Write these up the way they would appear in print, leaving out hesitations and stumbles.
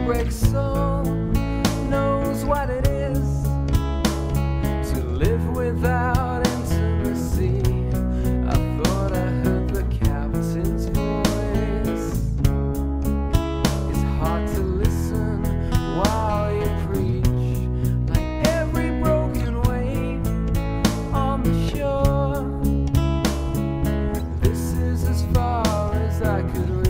heartbreak soul knows what it is to live without intimacy. I thought I heard the captain's voice. It's hard to listen while you preach, like every broken wave on the shore. This is as far as I could reach.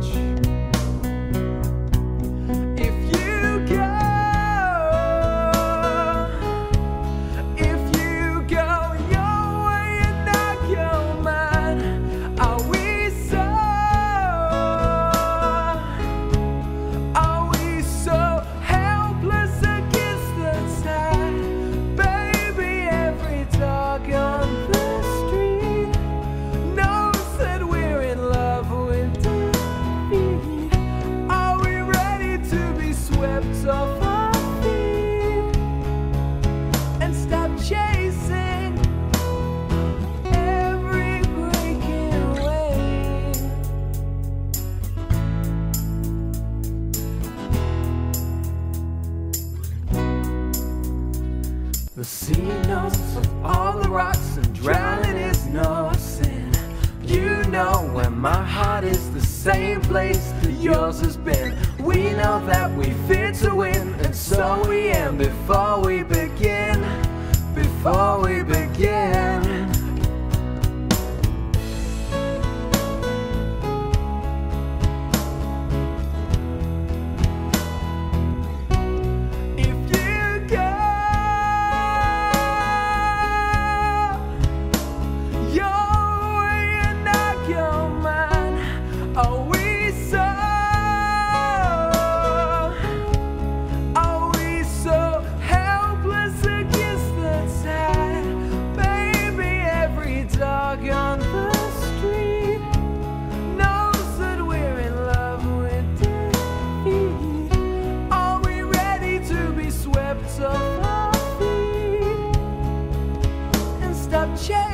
Off our feet and stop chasing every breaking wave. The sea knows of all the rocks, and drowning is no sin. You know when my heart is the same place that yours has been. We know that we fit to win, and so we end before we begin. Before we begin. On the street knows that we're in love with defeat. Are we ready to be swept off our feet and stop chasing?